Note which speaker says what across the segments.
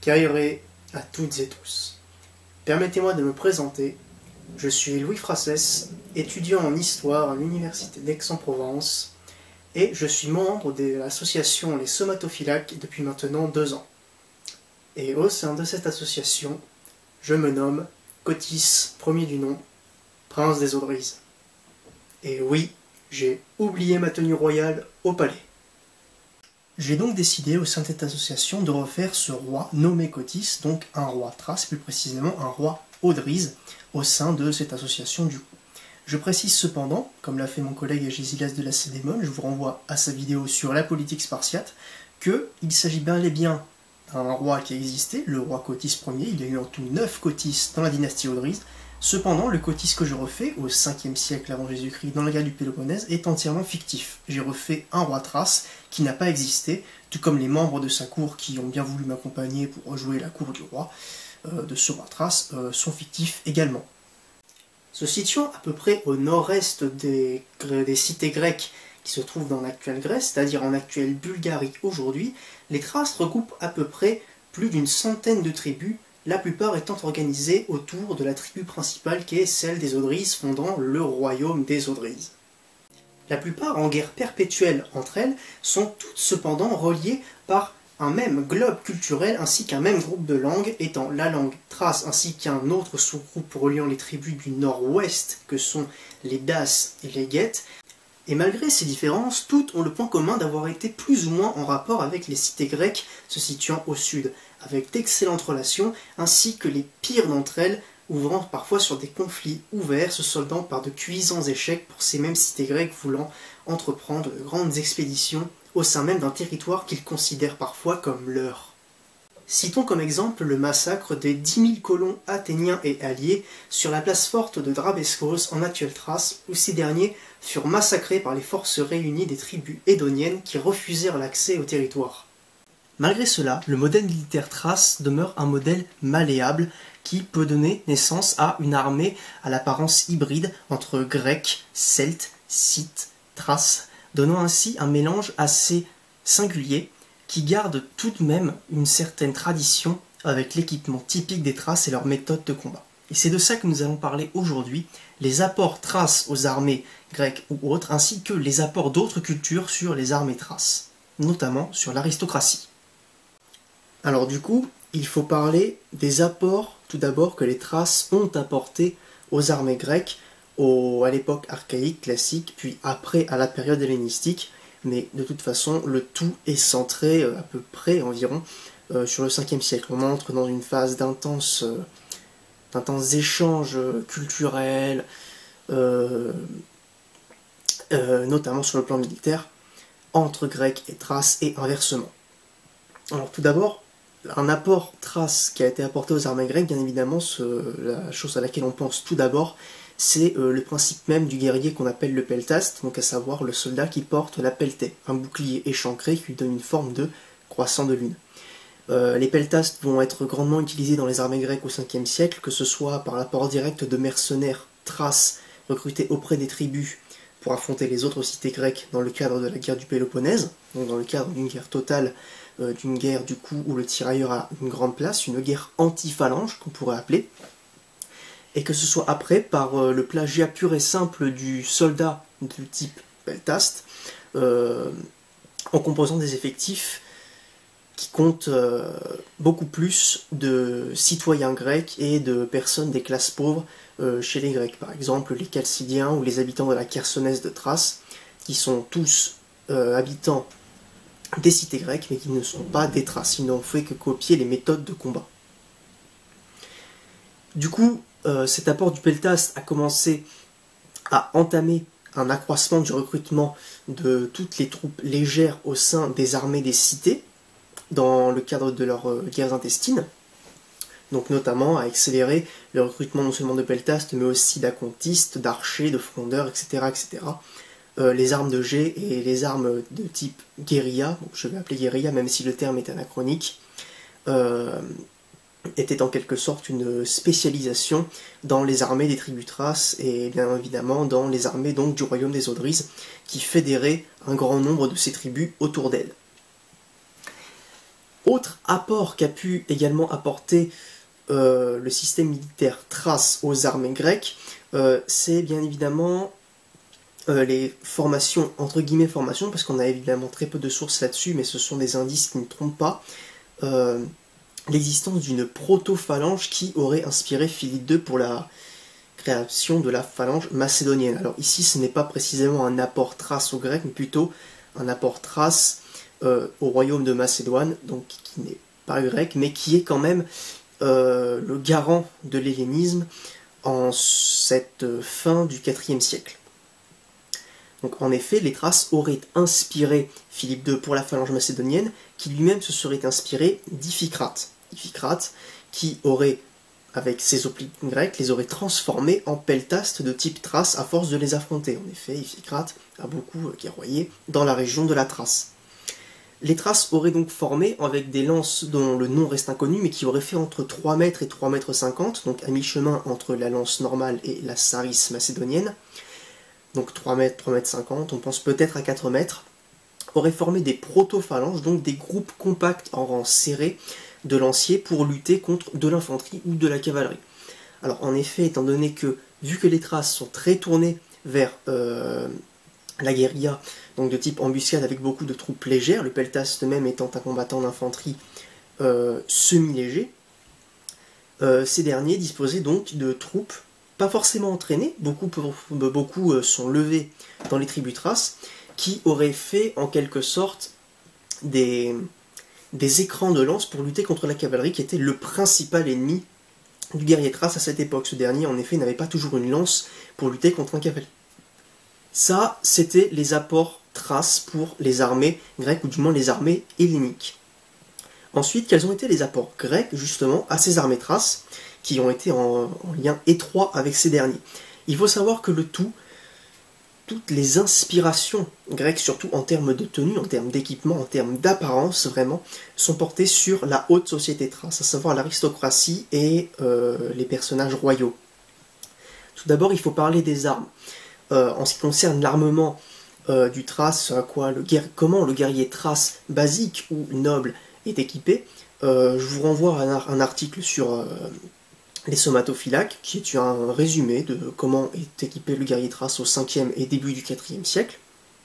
Speaker 1: Kairé à toutes et tous. Permettez-moi de me présenter. Je suis Louis Frassès, étudiant en histoire à l'université d'Aix-en-Provence et je suis membre de l'association Les Somatophylaques depuis maintenant 2 ans. Et au sein de cette association, je me nomme Cotis, premier du nom, prince des Audrises. Et oui, j'ai oublié ma tenue royale au palais. J'ai donc décidé au sein de cette association de refaire ce roi nommé Cotis, donc un roi thrace, plus précisément un roi Audrise, au sein de cette association du coup. Je précise cependant, comme l'a fait mon collègue Gésilas de Lacédémone, je vous renvoie à sa vidéo sur la politique spartiate, qu'il s'agit bel et bien d'un roi qui a existé, le roi Cotis Ier, il y a eu en tout 9 Cotis dans la dynastie Audrise. Cependant, le Cotis que je refais, au 5e siècle avant Jésus-Christ, dans la guerre du Péloponnèse, est entièrement fictif. J'ai refait un roi thrace qui n'a pas existé, tout comme les membres de sa cour qui ont bien voulu m'accompagner pour rejouer la cour du roi, de ce roi thrace, sont fictifs également. Se situant à peu près au nord-est des cités grecques qui se trouvent dans l'actuelle Grèce, c'est-à-dire en actuelle Bulgarie aujourd'hui, les Thraces regroupent à peu près plus d'une centaine de tribus, la plupart étant organisées autour de la tribu principale qui est celle des Audrises fondant le royaume des Audrises. La plupart, en guerre perpétuelle entre elles, sont toutes cependant reliées par un même globe culturel ainsi qu'un même groupe de langues, étant la langue thrace ainsi qu'un autre sous-groupe reliant les tribus du nord-ouest que sont les Daces et les Guetes. Et malgré ces différences, toutes ont le point commun d'avoir été plus ou moins en rapport avec les cités grecques se situant au sud, avec d'excellentes relations, ainsi que les pires d'entre elles, ouvrant parfois sur des conflits ouverts, se soldant par de cuisants échecs pour ces mêmes cités grecques voulant entreprendre de grandes expéditions au sein même d'un territoire qu'ils considèrent parfois comme leur. Citons comme exemple le massacre des 10 000 colons athéniens et alliés sur la place forte de Drabescos en actuelle Thrace, où ces derniers furent massacrés par les forces réunies des tribus édoniennes qui refusèrent l'accès au territoire. Malgré cela, le modèle militaire thrace demeure un modèle malléable qui peut donner naissance à une armée à l'apparence hybride entre grecs, celtes, scythes, thraces, donnant ainsi un mélange assez singulier qui garde tout de même une certaine tradition avec l'équipement typique des Thraces et leurs méthodes de combat. Et c'est de ça que nous allons parler aujourd'hui, les apports thraces aux armées grecques ou autres, ainsi que les apports d'autres cultures sur les armées thraces, notamment sur l'aristocratie. Alors du coup, il faut parler des apports, tout d'abord, que les Thraces ont apportés aux armées grecques à l'époque archaïque, classique, puis après à la période hellénistique, mais de toute façon, le tout est centré à peu près environ sur le 5e siècle. On entre dans une phase d'intenses échanges culturels, notamment sur le plan militaire, entre Grecs et Thraces et inversement. Alors tout d'abord, un apport thrace qui a été apporté aux armées grecques, bien évidemment, la chose à laquelle on pense tout d'abord, c'est le principe même du guerrier qu'on appelle le peltaste, donc à savoir le soldat qui porte la peltée, un bouclier échancré qui lui donne une forme de croissant de lune. Les peltastes vont être grandement utilisés dans les armées grecques au 5e siècle, que ce soit par l'apport direct de mercenaires thraces recrutés auprès des tribus pour affronter les autres cités grecques dans le cadre de la guerre du Péloponnèse, donc dans le cadre d'une guerre totale, d'une guerre du coup où le tirailleur a une grande place, une guerre anti-phalange qu'on pourrait appeler, et que ce soit après par le plagiat pur et simple du soldat du type peltaste, en composant des effectifs qui comptent beaucoup plus de citoyens grecs et de personnes des classes pauvres chez les Grecs. Par exemple, les Chalcidiens ou les habitants de la Chersonèse de Thrace, qui sont tous habitants des cités grecques, mais qui ne sont pas des Thraces. Ils n'ont fait que copier les méthodes de combat. Du coup, cet apport du peltaste a commencé à entamer un accroissement du recrutement de toutes les troupes légères au sein des armées des cités, dans le cadre de leurs guerres intestines, donc notamment à accélérer le recrutement non seulement de peltastes, mais aussi d'acontistes, d'archers, de frondeurs, etc. etc. Les armes de jet et les armes de type guérilla, donc je vais appeler guérilla même si le terme est anachronique, était en quelque sorte une spécialisation dans les armées des tribus thraces et bien évidemment dans les armées donc du royaume des Audrises qui fédéraient un grand nombre de ces tribus autour d'elles. Autre apport qu'a pu également apporter le système militaire thrace aux armées grecques, c'est bien évidemment les formations, entre guillemets formations, parce qu'on a évidemment très peu de sources là-dessus, mais ce sont des indices qui ne trompent pas, l'existence d'une proto-phalange qui aurait inspiré Philippe II pour la création de la phalange macédonienne. Alors ici, ce n'est pas précisément un apport thrace aux Grecs, mais plutôt un apport thrace au royaume de Macédoine, donc qui n'est pas grec, mais qui est quand même le garant de l'hellénisme en cette fin du IVe siècle. Donc en effet, les Thraces auraient inspiré Philippe II pour la phalange macédonienne, qui lui-même se serait inspiré d'Iphicrate. Iphicrate, qui aurait, avec ses hoplites grecs, les aurait transformés en peltastes de type Thrace à force de les affronter. En effet, Iphicrate a beaucoup guerroyé dans la région de la Thrace. Les Thraces auraient donc formé avec des lances dont le nom reste inconnu, mais qui auraient fait entre 3 mètres et 3 mètres 50, donc à mi-chemin entre la lance normale et la saris macédonienne. Donc 3 mètres, 3 mètres 50, on pense peut-être à 4 mètres, auraient formé des proto-phalanges, donc des groupes compacts en rang serré de lanciers pour lutter contre de l'infanterie ou de la cavalerie. Alors en effet, étant donné que, vu que les Thraces sont très tournés vers la guérilla, donc de type embuscade avec beaucoup de troupes légères, le peltaste même étant un combattant d'infanterie semi-léger, ces derniers disposaient donc de troupes pas forcément entraînés, beaucoup sont levés dans les tribus thraces, qui auraient fait en quelque sorte des écrans de lance pour lutter contre la cavalerie, qui était le principal ennemi du guerrier thrace à cette époque. Ce dernier, en effet, n'avait pas toujours une lance pour lutter contre un cavalier. Ça, c'était les apports thraces pour les armées grecques, ou du moins les armées helléniques. Ensuite, quels ont été les apports grecs, justement, à ces armées thraces, qui ont été en lien étroit avec ces derniers. Il faut savoir que toutes les inspirations grecques, surtout en termes de tenue, en termes d'équipement, en termes d'apparence, vraiment, sont portées sur la haute société thrace, à savoir l'aristocratie et les personnages royaux. Tout d'abord, il faut parler des armes. En ce qui concerne l'armement du thrace, comment le guerrier thrace basique ou noble est équipé, je vous renvoie à un article sur les somatophylaques, qui est un résumé de comment est équipé le guerrier thrace au 5e et début du 4e siècle.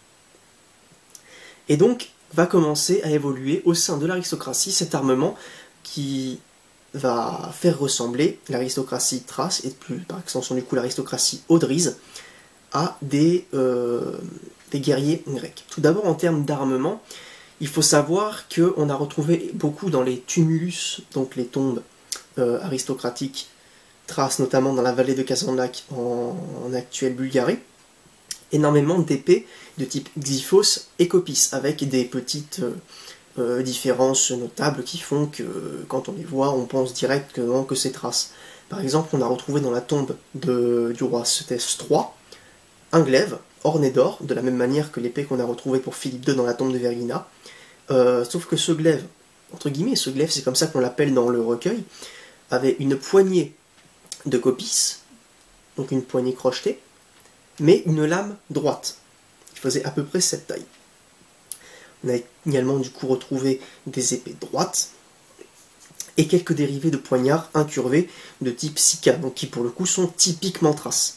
Speaker 1: Et donc, va commencer à évoluer au sein de l'aristocratie cet armement qui va faire ressembler l'aristocratie thrace, et plus par extension du coup l'aristocratie odryse, à des guerriers grecs. Tout d'abord, en termes d'armement, il faut savoir qu'on a retrouvé beaucoup dans les tumulus, donc les tombes aristocratiques thraces, notamment dans la vallée de Kazanlak en actuelle Bulgarie, énormément d'épées de type Xyphos et Copis, avec des petites différences notables qui font que quand on les voit, on pense directement que c'est thrace. Par exemple, on a retrouvé dans la tombe du roi Ctès III un glaive orné d'or, de la même manière que l'épée qu'on a retrouvée pour Philippe II dans la tombe de Vergina, sauf que ce glaive, entre guillemets, ce glaive, c'est comme ça qu'on l'appelle dans le recueil, avait une poignée de Copis, donc une poignée crochetée, mais une lame droite, qui faisait à peu près cette taille. On a également du coup retrouvé des épées droites, et quelques dérivés de poignards incurvés de type Sika, donc qui pour le coup sont typiquement thraces.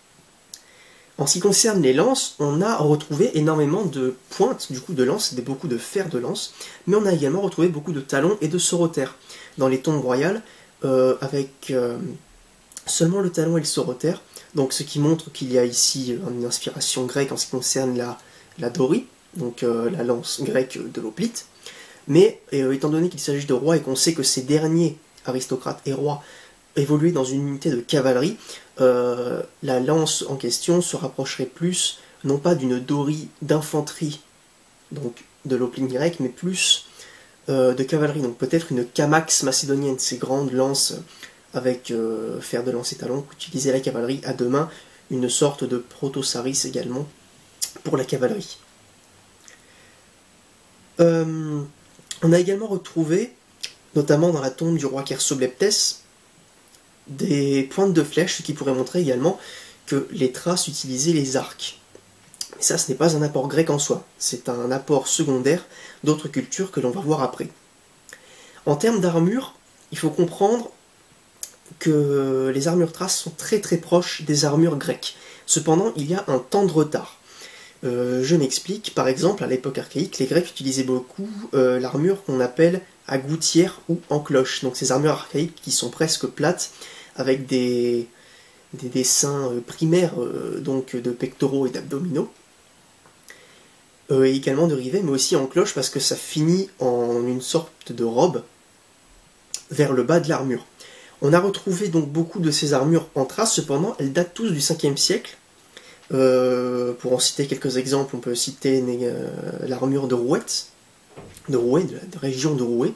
Speaker 1: En ce qui concerne les lances, on a retrouvé énormément de pointes, du coup de lances, beaucoup de fers de lance, mais on a également retrouvé beaucoup de talons et de sorotères. Dans les tombes royales, avec seulement le talon et le sorotère, donc ce qui montre qu'il y a ici une inspiration grecque en ce qui concerne la dorie, donc la lance grecque de l'hoplite, mais étant donné qu'il s'agit de rois et qu'on sait que ces derniers aristocrates et rois évoluaient dans une unité de cavalerie, la lance en question se rapprocherait plus, non pas d'une dorie d'infanterie, donc de l'hoplite grecque, mais plus de cavalerie, donc peut-être une camax macédonienne, ces grandes lances avec fer de lance et talons qu'utilisait la cavalerie à deux mains, une sorte de proto-saris également pour la cavalerie. On a également retrouvé, notamment dans la tombe du roi Chersobleptès, des pointes de flèches, ce qui pourrait montrer également que les Thraces utilisaient les arcs. Mais ça, ce n'est pas un apport grec en soi, c'est un apport secondaire d'autres cultures que l'on va voir après. En termes d'armure, il faut comprendre que les armures thraces sont très très proches des armures grecques. Cependant, il y a un temps de retard. Je m'explique, par exemple, à l'époque archaïque, les Grecs utilisaient beaucoup l'armure qu'on appelle à gouttière ou en cloche. Donc ces armures archaïques qui sont presque plates, avec des dessins primaires donc de pectoraux et d'abdominaux, et également de rivets, mais aussi en cloche parce que ça finit en une sorte de robe vers le bas de l'armure. On a retrouvé donc beaucoup de ces armures en traces, cependant elles datent tous du 5e siècle. Pour en citer quelques exemples, on peut citer l'armure de Rouet, de la région de Rouet,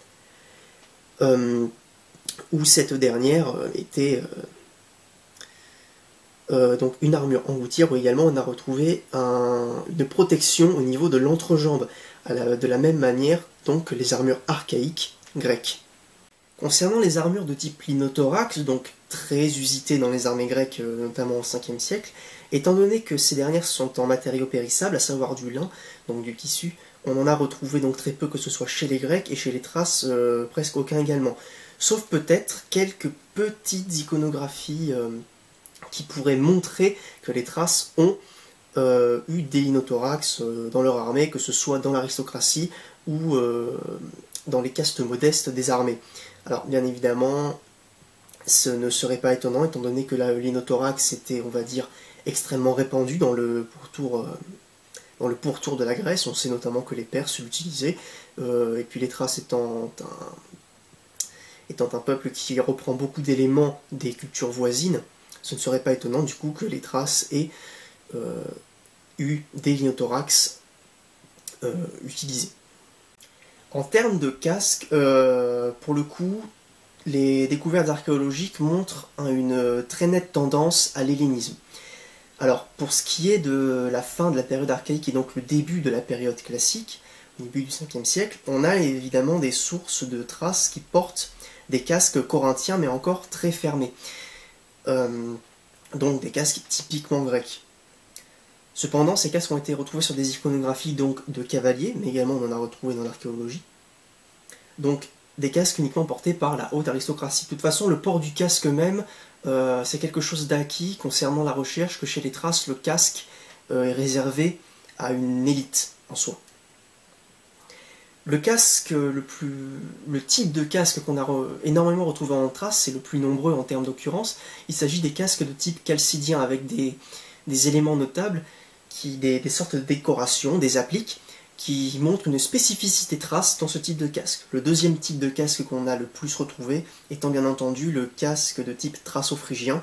Speaker 1: où cette dernière était donc une armure en gouttière, où également on a retrouvé une protection au niveau de l'entrejambe, de la même manière donc que les armures archaïques grecques. Concernant les armures de type linothorax, donc très usitées dans les armées grecques, notamment au 5e siècle, étant donné que ces dernières sont en matériaux périssables, à savoir du lin, donc du tissu, on en a retrouvé donc très peu, que ce soit chez les Grecs, et chez les Thraces, presque aucun également. Sauf peut-être quelques petites iconographies qui pourraient montrer que les Thraces ont eu des linothorax dans leur armée, que ce soit dans l'aristocratie ou dans les castes modestes des armées. Alors bien évidemment, ce ne serait pas étonnant étant donné que la linothorax était, on va dire, extrêmement répandu dans le pourtour de la Grèce. On sait notamment que les Perses l'utilisaient, et puis les Thraces étant un peuple qui reprend beaucoup d'éléments des cultures voisines, ce ne serait pas étonnant du coup que les Thraces aient eu des linothorax utilisés. En termes de casques, pour le coup, les découvertes archéologiques montrent une très nette tendance à l'hellénisme. Alors, pour ce qui est de la fin de la période archaïque et donc le début de la période classique, au début du 5e siècle, on a évidemment des sources de traces qui portent des casques corinthiens, mais encore très fermés. Donc des casques typiquement grecs. Cependant, ces casques ont été retrouvés sur des iconographies donc, de cavaliers, mais également on en a retrouvé dans l'archéologie. Donc des casques uniquement portés par la haute aristocratie. De toute façon, le port du casque même, c'est quelque chose d'acquis concernant la recherche, que chez les Thraces, le casque est réservé à une élite en soi. Le casque, le type de casque qu'on a énormément retrouvé en Thrace, c'est le plus nombreux en termes d'occurrence. Il s'agit des casques de type chalcidien avec des éléments notables, des sortes de décorations, des appliques, qui montrent une spécificité thrace dans ce type de casque. Le deuxième type de casque qu'on a le plus retrouvé étant bien entendu le casque de type thraco-phrygien.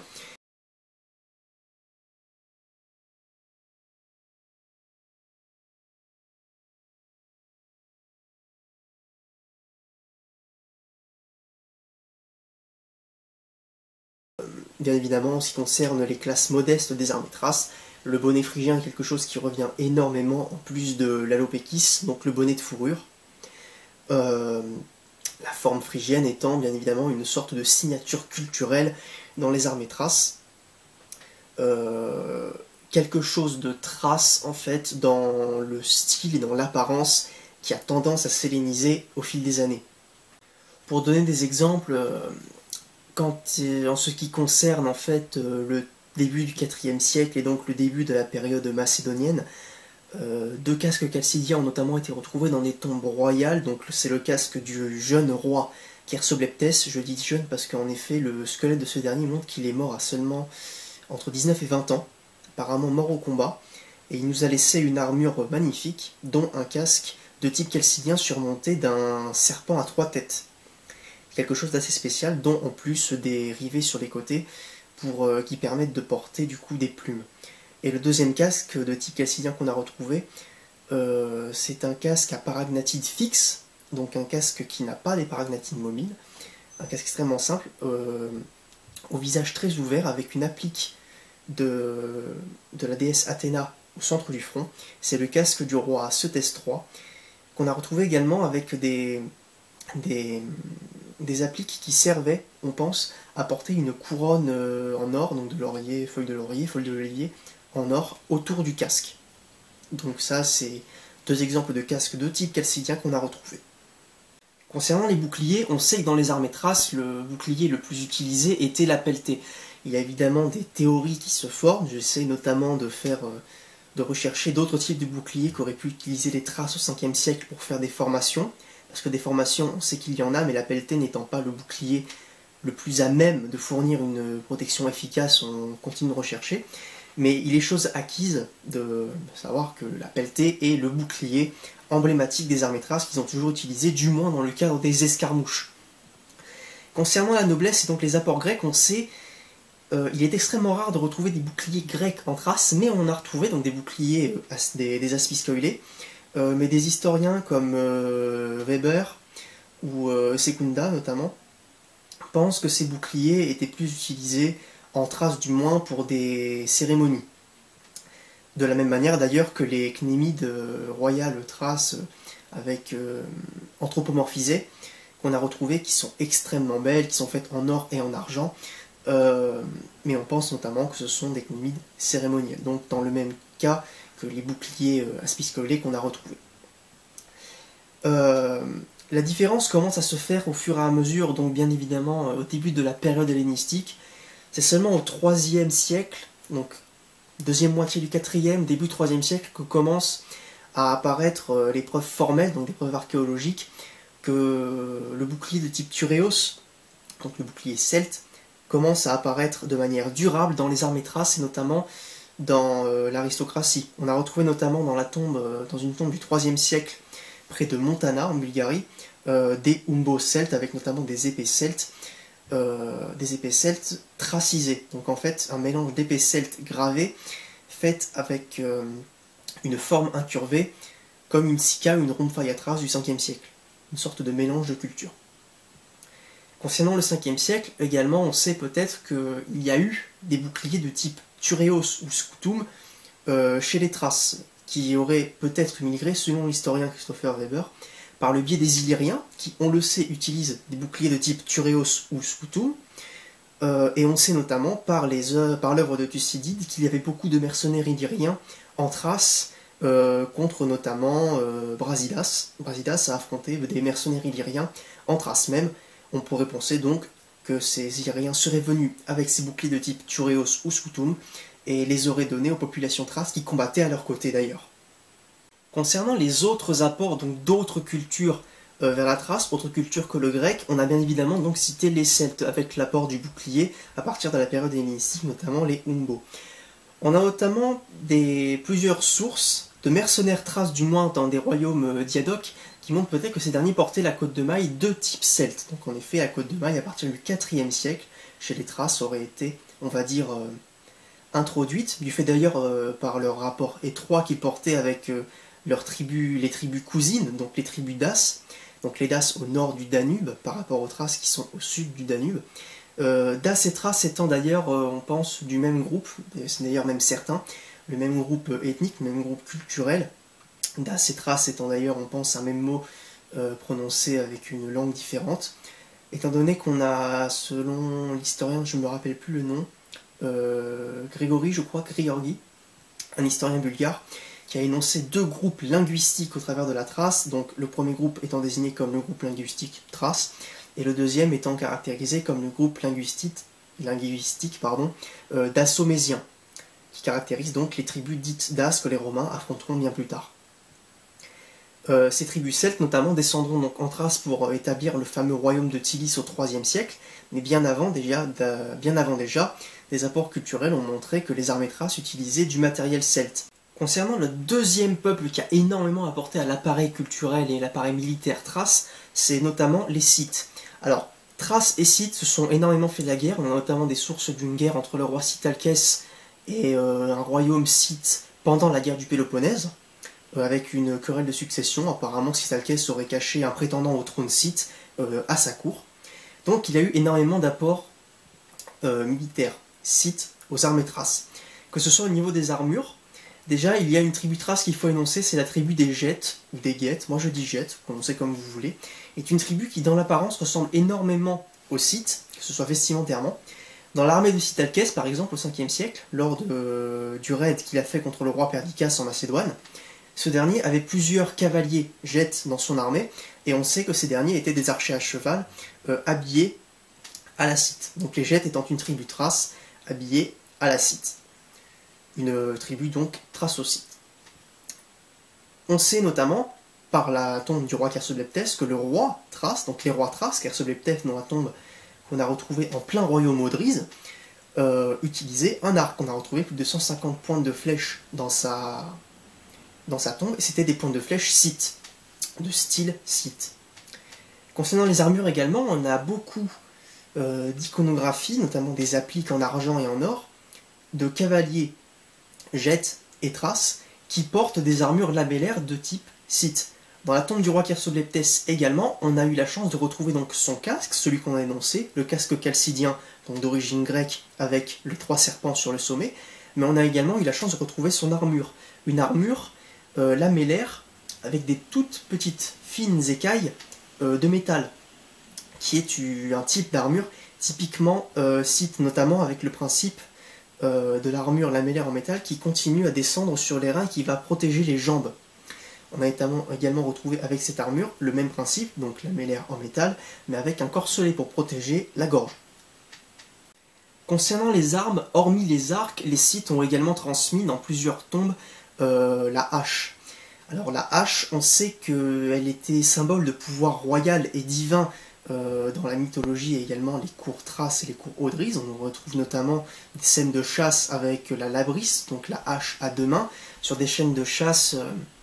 Speaker 1: Bien évidemment, en ce qui concerne les classes modestes des armées thraces, le bonnet phrygien est quelque chose qui revient énormément, en plus de l'alopékis, donc le bonnet de fourrure. La forme phrygienne étant bien évidemment une sorte de signature culturelle dans les armées thraces. Quelque chose de thrace en fait dans le style et dans l'apparence qui a tendance à s'helléniser au fil des années. Pour donner des exemples, en ce qui concerne en fait le début du IVe siècle et donc le début de la période macédonienne, deux casques chalcidiens ont notamment été retrouvés dans des tombes royales. Donc c'est le casque du jeune roi Chersobleptès. Je dis jeune parce qu'en effet le squelette de ce dernier montre qu'il est mort à seulement entre 19 et 20 ans, apparemment mort au combat, et il nous a laissé une armure magnifique, dont un casque de type chalcidien surmonté d'un serpent à 3 têtes. Quelque chose d'assez spécial, dont en plus des rivets sur les côtés qui permettent de porter du coup des plumes. Et le deuxième casque de type chalcidien qu'on a retrouvé, c'est un casque à paragnatide fixe, donc un casque qui n'a pas des paragnatides mobiles, un casque extrêmement simple, au visage très ouvert, avec une applique de la déesse Athéna au centre du front. C'est le casque du roi Cétès III, qu'on a retrouvé également avec des appliques qui servaient, on pense, à porter une couronne en or, donc de laurier, feuilles de l'olivier, en or, autour du casque. Donc ça, c'est deux exemples de casques de type chalcidien qu'on a retrouvés.
Speaker 2: Concernant les boucliers, on sait que dans les armées thraces, le bouclier le plus utilisé était la pelletée. Il y a évidemment des théories qui se forment, j'essaie notamment de rechercher d'autres types de boucliers qu'auraient pu utiliser les Thraces au 5e siècle pour faire des formations, parce que des formations, on sait qu'il y en a, mais la pelletée n'étant pas le bouclier le plus à même de fournir une protection efficace, on continue de rechercher. Mais il est chose acquise de savoir que la pelletée est le bouclier emblématique des armées thraces qu'ils ont toujours utilisé, du moins dans le cadre des escarmouches. Concernant la noblesse et donc les apports grecs, on sait il est extrêmement rare de retrouver des boucliers grecs en Thrace, mais on a retrouvé donc des boucliers, des aspis mais des historiens comme Weber ou Secunda notamment pensent que ces boucliers étaient plus utilisés en Thrace du moins pour des cérémonies. De la même manière d'ailleurs que les cnémides royales thraces avec anthropomorphisées qu'on a retrouvées, qui sont extrêmement belles, qui sont faites en or et en argent, mais on pense notamment que ce sont des cnémides cérémoniels, donc dans le même cas que les boucliers aspis qu'on a retrouvés. La différence commence à se faire au fur et à mesure, donc bien évidemment au début de la période hellénistique. C'est seulement au IIIe siècle, donc deuxième moitié du IVe, début IIIe siècle, que commencent à apparaître les preuves formelles, donc des preuves archéologiques, que le bouclier de type Turéos, donc le bouclier celte, commence à apparaître de manière durable dans les armées thraces et notamment dans l'aristocratie. On a retrouvé notamment dans une tombe du IIIe siècle, près de Montana, en Bulgarie, des umbos celtes, avec notamment des épées celtes tracisées. Donc en fait, un mélange d'épées celtes gravées, faites avec une forme incurvée, comme une sika ou une rhomphaia thrace du 5e siècle. Une sorte de mélange de cultures. Concernant le 5e siècle, également, on sait peut-être qu'il y a eu des boucliers de type Turéos ou Scutum chez les Thraces, qui auraient peut-être migré, selon l'historien Christopher Weber, par le biais des Illyriens, qui, on le sait, utilisent des boucliers de type Turéos ou Scutum, et on sait notamment par l'œuvre de Thucydide qu'il y avait beaucoup de mercenaires illyriens en Thrace, contre notamment Brasidas. Brasidas a affronté des mercenaires illyriens en Thrace même. On pourrait penser donc que ces Illyriens seraient venus avec ces boucliers de type Turéos ou Scutum et les auraient donnés aux populations thraces qui combattaient à leur côté d'ailleurs. Concernant les autres apports donc d'autres cultures vers la Thrace, autres cultures que le grec, on a bien évidemment donc cité les Celtes avec l'apport du bouclier à partir de la période hellénistique, notamment les Umbos. On a notamment plusieurs sources de mercenaires thraces, du moins dans des royaumes diadoques, qui montrent peut-être que ces derniers portaient la côte de maille de type celte. Donc en effet, la côte de maille, à partir du IVe siècle, chez les Thraces, aurait été, on va dire, introduite, du fait d'ailleurs par leur rapport étroit qu'ils portaient avec les tribus cousines, donc les tribus Daces, donc les Daces au nord du Danube, par rapport aux Thraces qui sont au sud du Danube. Daces et Thraces étant d'ailleurs, on pense, du même groupe, c'est d'ailleurs même certain, le même groupe ethnique, le même groupe culturel. Daces et Thraces étant d'ailleurs, on pense, un même mot prononcé avec une langue différente. Étant donné qu'on a, selon l'historien, je ne me rappelle plus le nom, Grégory, je crois, Grigorgi, un historien bulgare, qui a énoncé deux groupes linguistiques au travers de la Thrace, donc le premier groupe étant désigné comme le groupe linguistique Thrace, et le deuxième étant caractérisé comme le groupe linguistique dasso-mésien, qui caractérise donc les tribus dites Daces que les Romains affronteront bien plus tard. Ces tribus celtes notamment descendront donc en Thrace pour établir le fameux royaume de Tilis au IIIe siècle, mais bien avant déjà, des apports culturels ont montré que les armées thraces utilisaient du matériel celte. Concernant le deuxième peuple qui a énormément apporté à l'appareil culturel et l'appareil militaire thrace, c'est notamment les Scythes. Alors, Thrace et Scythes se sont énormément fait la guerre, on a notamment des sources d'une guerre entre le roi Sitalkès et un royaume scythe pendant la guerre du Péloponnèse, avec une querelle de succession. Apparemment, Sitalkès aurait caché un prétendant au trône scythe à sa cour. Donc il y a eu énormément d'apports militaires scythes aux armées thraces. Que ce soit au niveau des armures, déjà il y a une tribu thrace qu'il faut énoncer, c'est la tribu des Gètes, ou des Guettes, moi je dis Gètes, prononcez comme vous voulez, est une tribu qui dans l'apparence ressemble énormément aux Scythes, que ce soit vestimentairement. Dans l'armée de Sitalkès, par exemple, au 5e siècle, lors du raid qu'il a fait contre le roi Perdiccas en Macédoine, ce dernier avait plusieurs cavaliers Gètes dans son armée, et on sait que ces derniers étaient des archers à cheval habillés à la Scythe. Donc les Gètes étant une tribu thrace habillée à la Scythe. Une tribu donc thrace-scythe. On sait notamment, par la tombe du roi Kersebleptès, que le roi thrace, donc les rois thraces, Kersebleptès dans la tombe qu'on a retrouvée en plein royaume Odryse, utilisait un arc. On a retrouvé plus de 150 pointes de flèches dans sa tombe, et c'était des pointes de flèches scythes, de style scythe. Concernant les armures également, on a beaucoup d'iconographie, notamment des appliques en argent et en or, de cavaliers, Gètes et thraces, qui portent des armures lamellaires de type scythe. Dans la tombe du roi Kersebleptès également, on a eu la chance de retrouver donc son casque, celui qu'on a énoncé, le casque chalcidien, donc d'origine grecque, avec les 3 serpents sur le sommet, mais on a également eu la chance de retrouver son armure. Une armure lamellaire, avec des toutes petites fines écailles de métal, qui est un type d'armure typiquement scythe, notamment avec le principe de l'armure lamellaire en métal qui continue à descendre sur les reins et qui va protéger les jambes. On a également retrouvé avec cette armure le même principe, donc lamellaire en métal, mais avec un corselet pour protéger la gorge. Concernant les armes, hormis les arcs, les Scythes ont également transmis dans plusieurs tombes la hache. Alors la hache, on sait qu'elle était symbole de pouvoir royal et divin dans la mythologie, et également les cours thraces et les cours Odryse. On retrouve notamment des scènes de chasse avec la labrys, donc la hache à 2 mains, sur des chaînes de chasse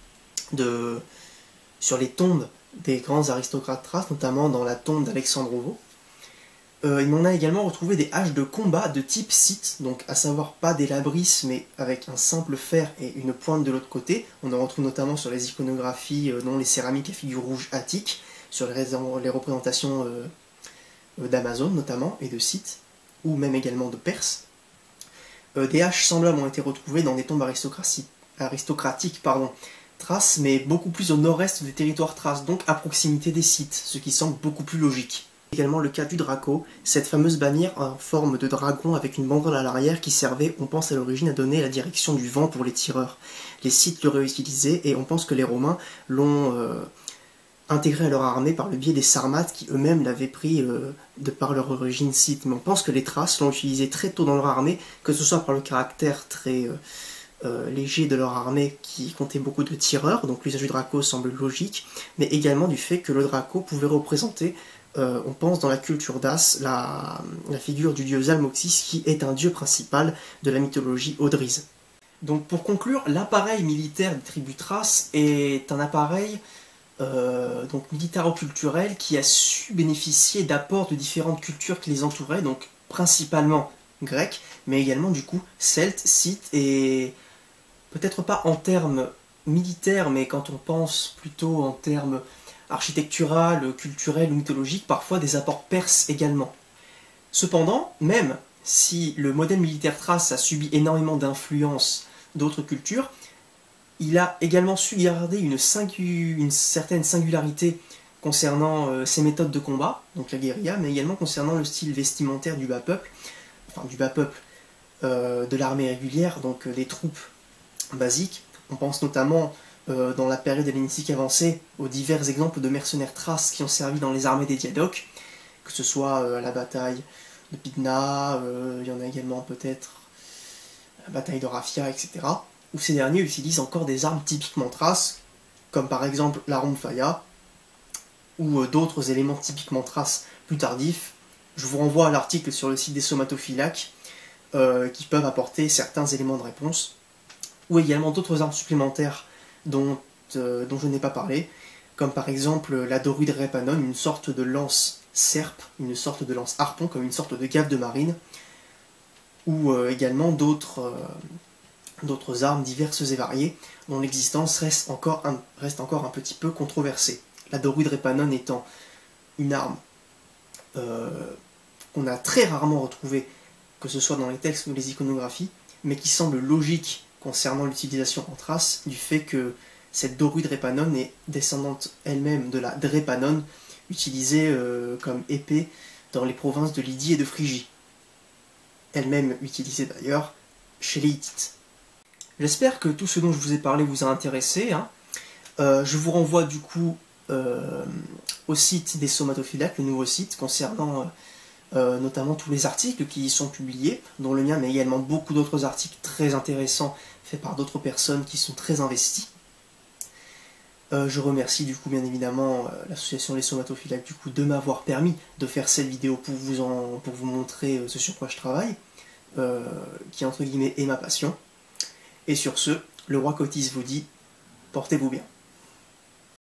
Speaker 2: sur les tombes des grands aristocrates thraces, notamment dans la tombe d'Alexandrovo. Et on a également retrouvé des haches de combat de type scythe, donc à savoir pas des labrys, mais avec un simple fer et une pointe de l'autre côté. On en retrouve notamment sur les iconographies, dont les céramiques à figures rouges attiques, sur les représentations d'Amazone notamment, et de Scythe, ou même également de Perse. Des haches semblables ont été retrouvées dans des tombes aristocratiques thraces, mais beaucoup plus au nord-est des territoires thraces, donc à proximité des Scythes, ce qui semble beaucoup plus logique. Également le cas du Draco, cette fameuse bannière en forme de dragon avec une banderole à l'arrière qui servait, on pense à l'origine, à donner la direction du vent pour les tireurs. Les Scythes l'auraient utilisé et on pense que les Romains l'ont intégré à leur armée par le biais des Sarmates qui eux-mêmes l'avaient pris de par leur origine scythe. Mais on pense que les Thraces l'ont utilisé très tôt dans leur armée, que ce soit par le caractère très léger de leur armée qui comptait beaucoup de tireurs, donc l'usage du Draco semble logique, mais également du fait que le Draco pouvait représenter, on pense dans la culture d'As, la figure du dieu Zalmoxis qui est un dieu principal de la mythologie Odryse. Donc pour conclure, l'appareil militaire des tribus thraces est un appareil donc militaro-culturel qui a su bénéficier d'apports de différentes cultures qui les entouraient, donc principalement grecques, mais également du coup celtes, scythes, et peut-être pas en termes militaires, mais quand on pense plutôt en termes architectural, culturel ou mythologique, parfois des apports perses également. Cependant, même si le modèle militaire thrace a subi énormément d'influences d'autres cultures, il a également su garder une certaine singularité concernant ses méthodes de combat, donc la guérilla, mais également concernant le style vestimentaire du bas peuple, de l'armée régulière, donc des troupes basiques. On pense notamment dans la période hellénistique avancée aux divers exemples de mercenaires thraces qui ont servi dans les armées des Diadoques, que ce soit à la bataille de Pydna, il y en a également peut-être la bataille de Raphia, etc., où ces derniers utilisent encore des armes typiquement thraces, comme par exemple la rhomphaia, ou d'autres éléments typiquement thraces plus tardifs. Je vous renvoie à l'article sur le site des somatophylaques, qui peuvent apporter certains éléments de réponse, ou également d'autres armes supplémentaires dont je n'ai pas parlé, comme par exemple la dorue de Répanon, une sorte de lance serpe, une sorte de lance harpon, comme une sorte de gaffe de marine, ou également d'autres armes diverses et variées, dont l'existence reste encore un petit peu controversée. La dorue de Répanon étant une arme qu'on a très rarement retrouvée, que ce soit dans les textes ou les iconographies, mais qui semble logique concernant l'utilisation en Thrace, du fait que cette dorue de Répanon est descendante elle-même de la Drépanon, utilisée comme épée dans les provinces de Lydie et de Phrygie. Elle-même utilisée d'ailleurs chez les Hittites. J'espère que tout ce dont je vous ai parlé vous a intéressé. Je vous renvoie du coup au site des somatophilaques, le nouveau site concernant notamment tous les articles qui y sont publiés, dont le mien, mais également beaucoup d'autres articles très intéressants faits par d'autres personnes qui sont très investies. Je remercie du coup bien évidemment l'association Les Somatophilaques du coup de m'avoir permis de faire cette vidéo pour vous montrer ce sur quoi je travaille, qui entre guillemets est ma passion. Et sur ce, le roi Cotis vous dit, portez-vous bien.